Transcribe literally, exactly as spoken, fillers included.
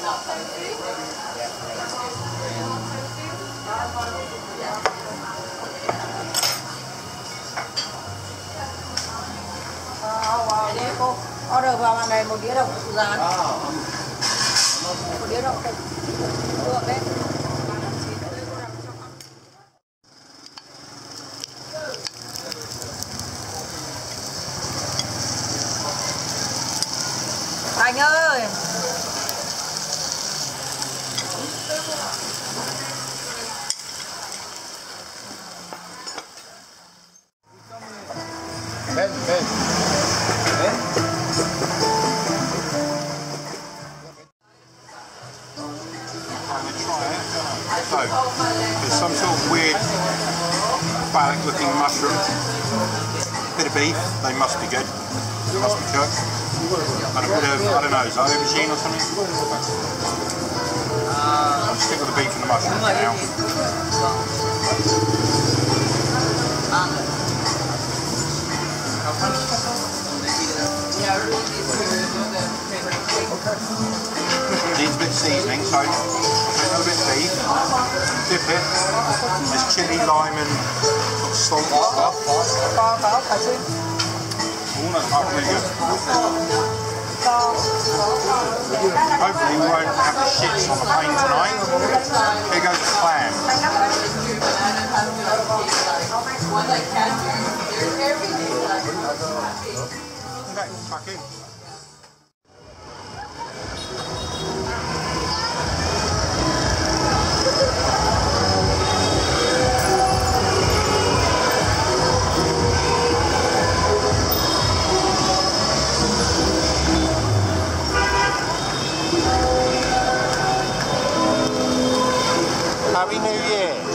Đấy cô order vào màn này một đĩa đậu phụ rán, một đĩa đậu phụ được đấy. Thành ơi, Ben, Ben. Ben. So, there's some sort of weird phallic looking mushroom, bit of beef, they must be good, must be cooked, and a bit of, I don't know, is that aubergine or something? I'll stick with the beef and the mushroom for now. Needs a bit of seasoning, so take a bit of beef, dip it, there's chilli, lime and sort of salt and stuff. Oh, that's not really good. Hopefully we won't have the shits on the plane tonight. Here goes the plan. Okay, back in. Happy New Year.